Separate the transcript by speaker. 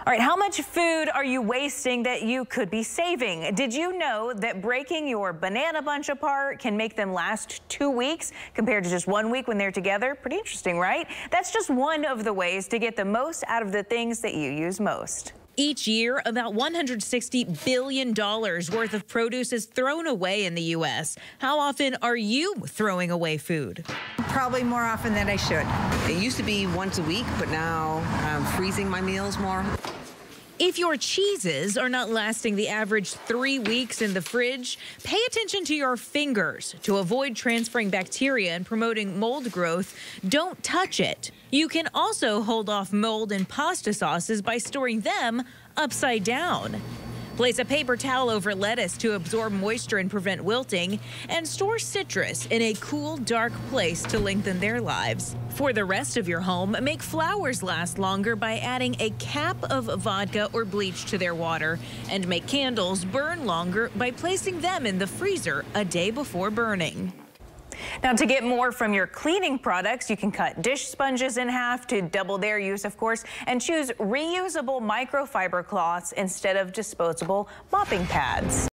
Speaker 1: All right, how much food are you wasting that you could be saving? Did you know that breaking your banana bunch apart can make them last 2 weeks compared to just 1 week when they're together? Pretty interesting, right? That's just one of the ways to get the most out of the things that you use most.
Speaker 2: Each year, about $160 billion worth of produce is thrown away in the U.S. How often are you throwing away food?
Speaker 3: Probably more often than I should.
Speaker 4: It used to be once a week, but now I'm freezing my meals more.
Speaker 2: If your cheeses are not lasting the average 3 weeks in the fridge, pay attention to your fingers. To avoid transferring bacteria and promoting mold growth, don't touch it. You can also hold off mold in pasta sauces by storing them upside down. Place a paper towel over lettuce to absorb moisture and prevent wilting, and store citrus in a cool, dark place to lengthen their lives. For the rest of your home, make flowers last longer by adding a cap of vodka or bleach to their water, and make candles burn longer by placing them in the freezer a day before burning.
Speaker 1: Now, to get more from your cleaning products, you can cut dish sponges in half to double their use, of course, and choose reusable microfiber cloths instead of disposable mopping pads.